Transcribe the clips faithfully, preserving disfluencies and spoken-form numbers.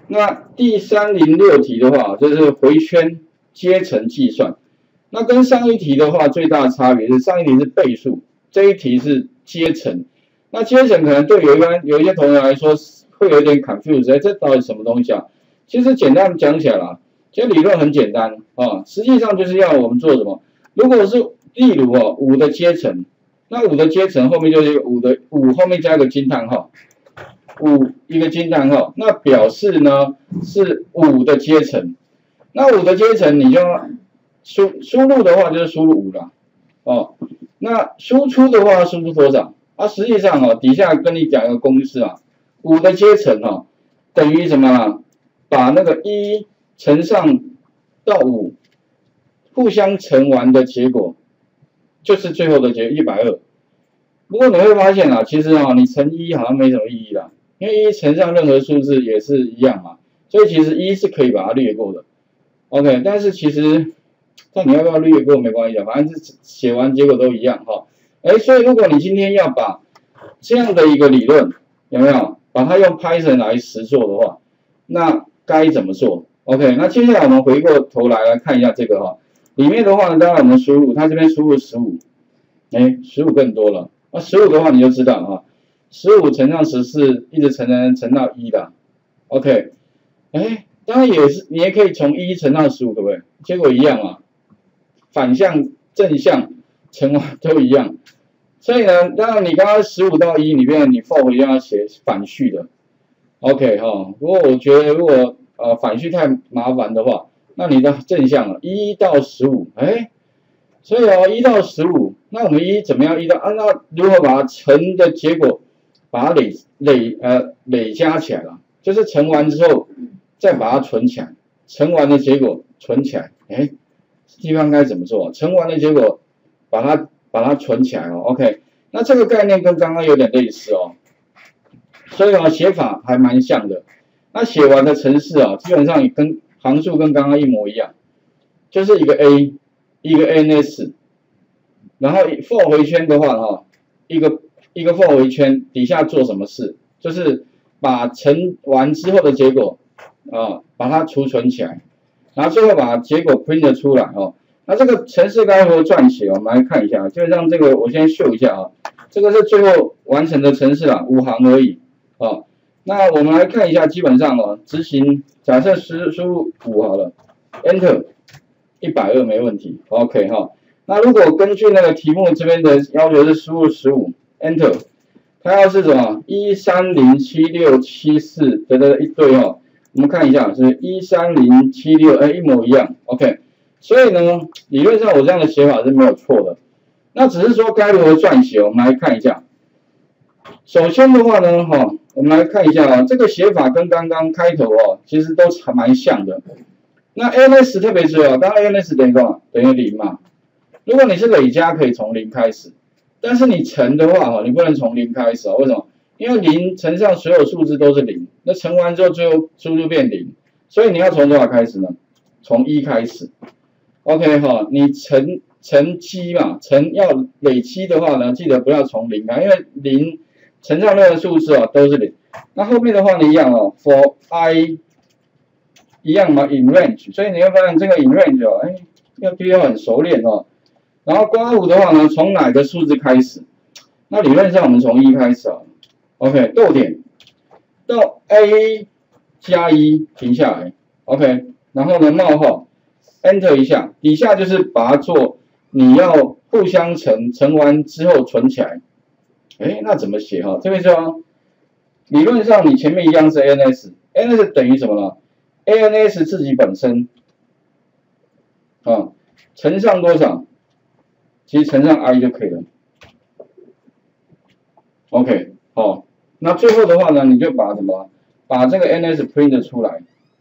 那第三零六题的话，就是回圈阶乘计算。那跟上一题的话，最大的差别是上一题是倍数，这一题是阶乘。那阶乘可能对有一般有一些同学来说会有点 confused， 哎，这到底什么东西啊？其实简单讲起来啦，其实理论很简单啊，实际上就是要我们做什么？如果是例如哦五的阶乘，那五的阶乘后面就是五的五后面加一个惊叹号。五一个惊叹号，那表示呢是五的阶乘。那五的阶乘你就输输入的话就是输入五啦，哦，那输出的话输出多少？啊，实际上哦，底下跟你讲一个公式啊，五的阶乘哦等于什么啊？把那个一乘上到五，互相乘完的结果就是最后的结一百二。不过你会发现啊，其实啊你乘一好像没什么意义啦。因为一乘上任何数字也是一样嘛，所以其实一是可以把它略过的 ，OK。但是其实，看你要不要略过没关系的，反正是写完结果都一样哈。哎，所以如果你今天要把这样的一个理论有没有把它用 Python 来实做的话，那该怎么做 ？OK。那接下来我们回过头来来看一下这个哈，里面的话呢，当然我们输入，它这边输入十五，哎，十五更多了，那十五的话你就知道哈。十五乘上十四，一直乘乘乘到一的 ，OK， 哎，当然也是，你也可以从一乘到十五，对不对？结果一样啊，反向、正向乘完都一样。所以呢，当然你刚刚十五到一里面，你 for 回要写反序的 ，OK 哈、哦。不过我觉得如果呃反序太麻烦的话，那你的正向了，一到十五，哎，所以哦，一到十五，那我们一怎么样？一到啊，那如何把它乘的结果？把它累累呃累加起来了，就是乘完之后再把它存起来，乘完的结果存起来，哎，地方该怎么做？乘完的结果把它把它存起来哦 ，OK， 那这个概念跟刚刚有点类似哦，所以啊写法还蛮像的。那写完的程式啊，基本上也跟行数跟刚刚一模一样，就是一个 A 一个 N S， 然后 for 回圈的话哈，一个。一个 for 回圈底下做什么事？就是把乘完之后的结果啊，把它储存起来，然后最后把结果 print 出来哦。那这个程式该如何撰写？我们来看一下，基本上这个我先秀一下啊，这个是最后完成的程式啊，五行而已啊。那我们来看一下，基本上哦，执行假设输输入五好了 ，Enter 一百二没问题 ，OK 哈。那如果根据那个题目这边的要求是输入十五。Enter， 它要是什么一三零七六七四的的一堆哦，我们看一下是一三零七六，哎，一模一样 ，OK。所以呢，理论上我这样的写法是没有错的。那只是说该如何撰写，我们来看一下。首先的话呢，哈、哦，我们来看一下啊，这个写法跟刚刚开头哦，其实都还蛮像的。那 N S 特别注意哦，当然 N S 等于多少？等于零嘛。如果你是累加，可以从零开始。但是你乘的话，哈，你不能从零开始啊？为什么？因为零乘上所有数字都是零，那乘完之后最后输入变零，所以你要从多少开始呢？从一开始。OK 哈，你乘乘积嘛，乘要累积的话呢，记得不要从零开，因为零乘上任何数字啊都是零。那后面的话呢一样哦 ，for i 一样嘛 ，in range， 所以你会发现这个 in range 哦，哎，要必须要很熟练哦。然后刮胡的话呢，从哪个数字开始？那理论上我们从一开始啊 ，OK， 逗点到 A 加一停下来 ，OK， 然后呢冒号 Enter 一下，底下就是把它做你要互相乘，乘完之后存起来。哎，那怎么写哈？这边说理论上你前面一样是 N S，N S 等于什么呢 ？A N S 自己本身啊乘上多少？其实乘上 i 就可以了 ，OK， 哦，那最后的话呢，你就把什么，把这个 N S print 出来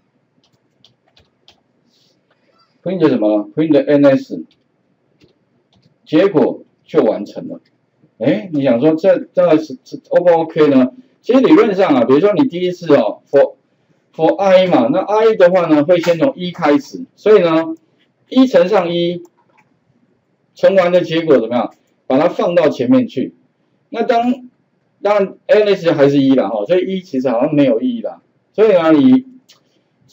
，print 什么 ？print N S， 结果就完成了。哎，你想说这这是 O 不 OK 呢？其实理论上啊，比如说你第一次哦 ，for for i 嘛，那 i 的话呢，会先从一开始，所以呢，一乘上一。乘完的结果怎么样？把它放到前面去。那当当然 N S 还是一啦哈，所以一其实好像没有意义啦。所以呢，你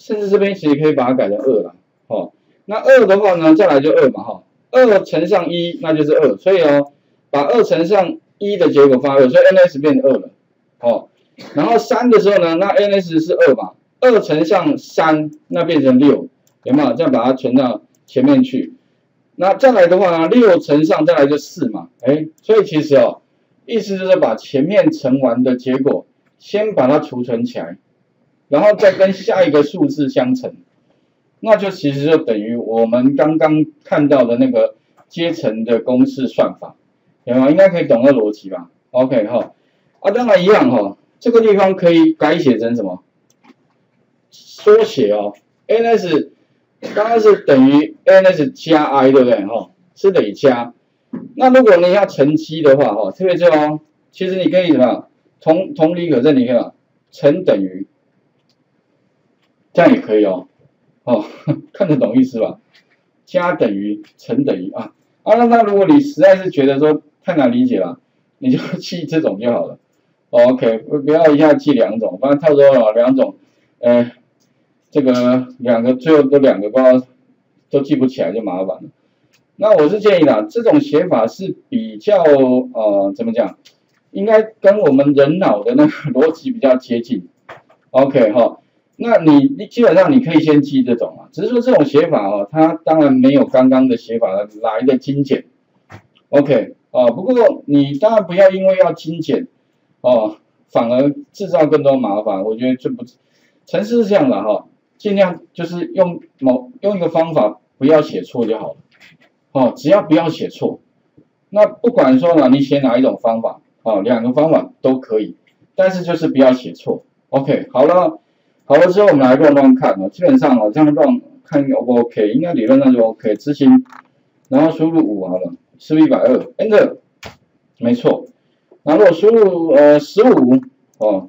甚至这边其实可以把它改成二啦，哦，那二的话呢，再来就二嘛，哈、哦，二乘上一那就是二，所以哦，把二乘上一的结果发二，所以 N S 变成二了，哦，然后三的时候呢，那 N S 是二嘛，二乘上三那变成六，有没有？这样把它存到前面去。那再来的话呢，六乘上再来就四嘛，哎，所以其实哦，意思就是把前面乘完的结果先把它储存起来，然后再跟下一个数字相乘，那就其实就等于我们刚刚看到的那个阶乘的公式算法，有没有？应该可以懂这逻辑吧 ？OK 哈，啊，当然一样哈，这个地方可以改写成什么？缩写哦 ，N S。刚刚是等于 N S 加 I 对不对？哈，是累加。那如果你要乘积的话，哈，特别是哦，其实你可以什么？同同理可证，你看啊，乘等于，这样也可以哦。哦，看得懂意思吧？加等于，乘等于啊。啊，那那如果你实在是觉得说太难理解了，你就记这种就好了。哦、OK， 不要一下记两种，不然到时候两种，呃。这个两个最后都两个不知道都记不起来就麻烦了。那我是建议啦，这种写法是比较呃怎么讲，应该跟我们人脑的那个逻辑比较接近。OK 哈，那你你基本上你可以先记这种啊，只是说这种写法哦，它当然没有刚刚的写法来的精简。OK 哦，不过你当然不要因为要精简哦，反而制造更多麻烦。我觉得这不，程式是这样的哈。尽量就是用某用一个方法，不要写错就好了。哦，只要不要写错。那不管说呢，你写哪一种方法，哦，两个方法都可以，但是就是不要写错。OK， 好了，好了之后我们来乱乱看哦，基本上哦这样乱看 O 不 OK， 应该理论上就 OK， 执行，然后输入五好了，是不是一百二 ？Enter， 没错。然后如果输入呃十五哦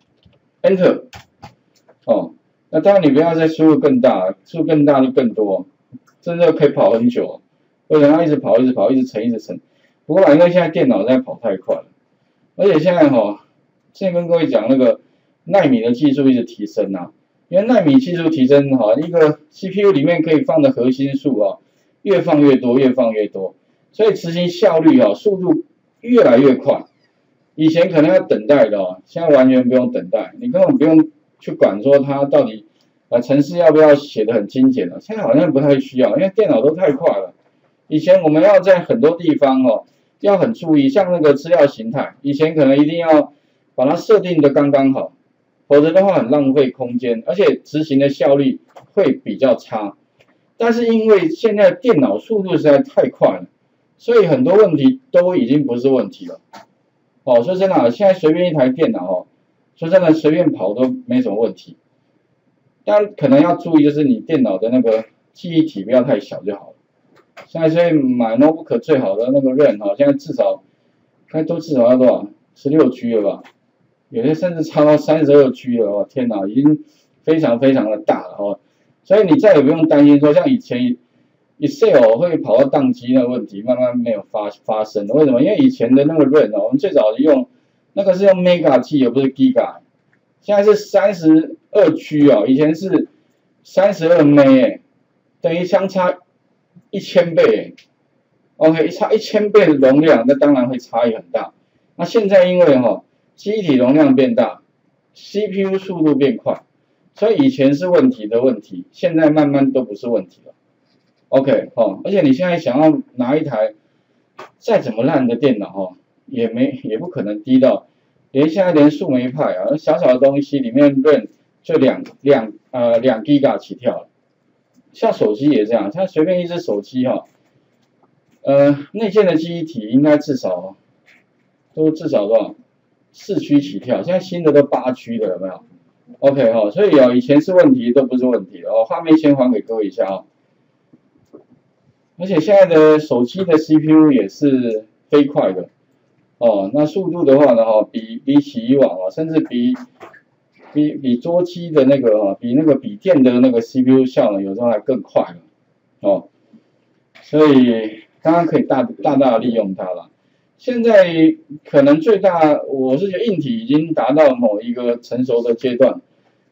，Enter， 哦。那当然，你不要再输入更大，输入更大就更多，真的可以跑很久。为什么要一直跑，一直跑，一直乘，一直乘？不过因为现在电脑在跑太快了，而且现在哈、哦，现在跟各位讲那个奈米的技术一直提升啊，因为奈米技术提升哈，一个 C P U 里面可以放的核心数啊，越放越多，越放越多，所以执行效率啊，速度越来越快。以前可能要等待的哦，现在完全不用等待，你根本不用去管说它到底啊程式要不要写的很精简了，现在好像不太需要，因为电脑都太快了。以前我们要在很多地方哦，要很注意，像那个资料形态，以前可能一定要把它设定的刚刚好，否则的话很浪费空间，而且执行的效率会比较差。但是因为现在电脑速度实在太快了，所以很多问题都已经不是问题了。哦，说真的，现在随便一台电脑哦，说真的随便跑都没什么问题。但可能要注意，就是你电脑的那个记忆体不要太小就好了。现在所以买 notebook 最好的那个 RAM 哈，现在至少，该都至少要多少？十六 G 了吧？有些甚至超到三十二 G 了哦！天哪，已经非常非常的大了哦。所以你再也不用担心说像以前 Excel 会跑到宕机那个问题，慢慢没有发发生了。为什么？因为以前的那个 RAM 哦，我们最早用那个是用 Mega 记，而不是 Giga。现在是三十二 G 哦，以前是三十二 M B， 等于相差一千倍。OK， 差一千倍的容量，那当然会差异很大。那现在因为哈、哦，记忆体容量变大 ，C P U 速度变快，所以以前是问题的问题，现在慢慢都不是问题了。OK， 哦，而且你现在想要拿一台再怎么烂的电脑哦，也没也不可能低到。连现在连树莓派啊，小小的东西里面 RAM 就两两呃两 Giga 起跳了，像手机也这样，像随便一只手机哈、哦，呃内建的记忆体应该至少都至少多少四 G 起跳，现在新的都八 G 的有没有 ？OK 哈、哦，所以哦以前是问题都不是问题了哦，画面先还给各位一下啊、哦，而且现在的手机的 C P U 也是飞快的。哦，那速度的话呢，哈，比比起以往啊，甚至比比比桌机的那个啊，比那个笔电的那个 C P U 效能有时候还更快了，哦，所以当然可以大大大的利用它了。现在可能最大，我是觉得硬体已经达到某一个成熟的阶段，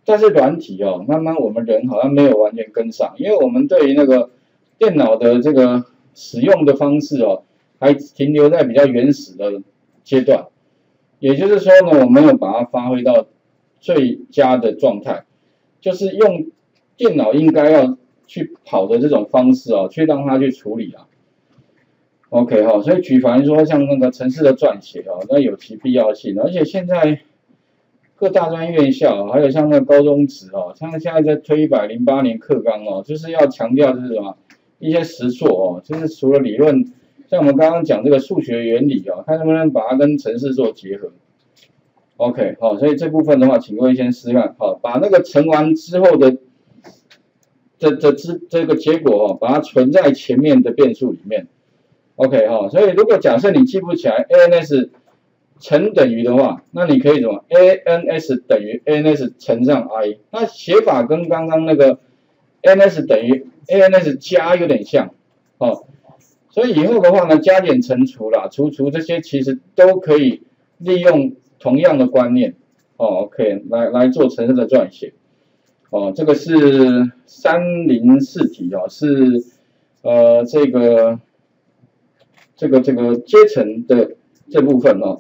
但是软体哦，慢慢我们人好像没有完全跟上，因为我们对于那个电脑的这个使用的方式哦，还停留在比较原始的阶段。也就是说呢，我没有把它发挥到最佳的状态，就是用电脑应该要去跑的这种方式哦，去让它去处理啊。OK 哈、哦，所以举凡说像那个程式的撰写哦，那有其必要性，而且现在各大专院校还有像那个高中职哦，像现在在推一百零八年课纲哦，就是要强调就是什么一些实作哦，就是除了理论。像我们刚刚讲这个数学原理啊，看能不能把它跟程式做结合。OK， 好，所以这部分的话，请各位先试看，好，把那个乘完之后的这这这这个结果哦，把它存在前面的变数里面。OK， 哈，所以如果假设你记不起来 A N S 乘等于的话，那你可以怎么 A N S 等于 A N S 乘上 I， 那写法跟刚刚那个 A N S 等于 A N S 加有点像，哦。所以以后的话呢，加减乘除啦、除除这些其实都可以利用同样的观念，哦 ，OK， 来来做程式的撰写，哦，这个是三零四题哦，是呃这个这个这个阶层的这部分哦。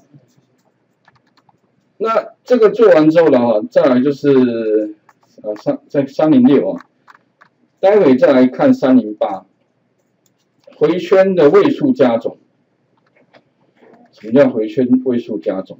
那这个做完之后呢，哈，再来就是呃三在三零六啊，待会再来看三零八。回圈的位数加总，什么叫回圈位数加总？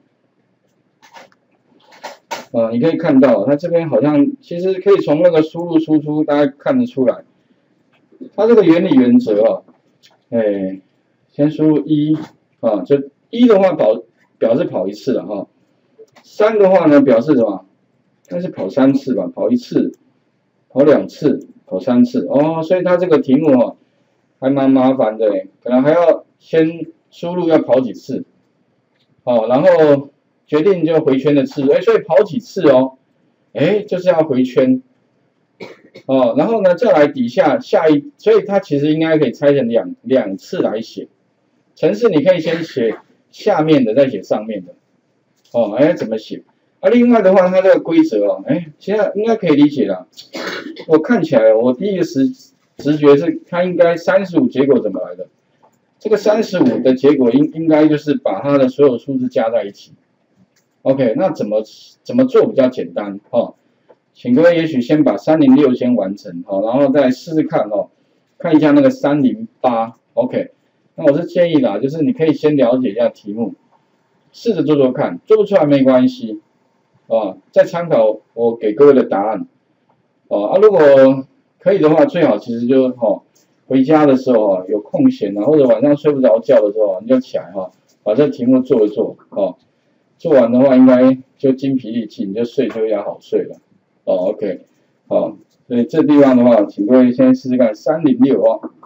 啊，你可以看到，它这边好像其实可以从那个输入输出，大家看得出来，它这个原理原则啊，哎，先输入一啊，就一的话跑表示跑一次了哈，三的话呢表示什么？应该是跑三次吧，跑一次，跑两次，跑三次哦，所以它这个题目哈、啊。还蛮麻烦的，可能还要先输入要跑几次，哦，然后决定就回圈的次数，哎，所以跑几次哦，哎，就是要回圈，哦，然后呢再来底下下一，所以它其实应该可以拆成两两次来写，程式你可以先写下面的，再写上面的，哦，哎，怎么写？啊，另外的话，它这个规则哦，哎，现在应该可以理解了，我看起来我第一个时。直觉是它应该三十五结果怎么来的？这个三十五的结果应应该就是把它的所有数字加在一起。OK， 那怎么怎么做比较简单？哦，请各位也许先把三零六先完成，好、哦，然后再试试看哦，看一下那个三零八。OK， 那我是建议啦，就是你可以先了解一下题目，试着做做看，做不出来没关系，啊，再参考我给各位的答案。哦啊，如果可以的话，最好其实就哈、哦，回家的时候啊，有空闲啊，或者晚上睡不着觉的时候，你就起来哈、哦，把这题目做一做，哦，做完的话应该就精疲力尽，你就睡就要好睡了，哦 ，OK， 好，所以这地方的话，请各位先试试看三零六哦。